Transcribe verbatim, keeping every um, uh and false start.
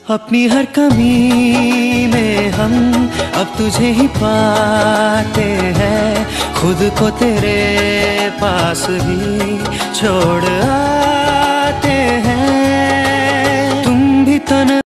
अपनी हर कमी में हम अब तुझे ही पाते हैं, खुद को तेरे पास ही छोड़ आ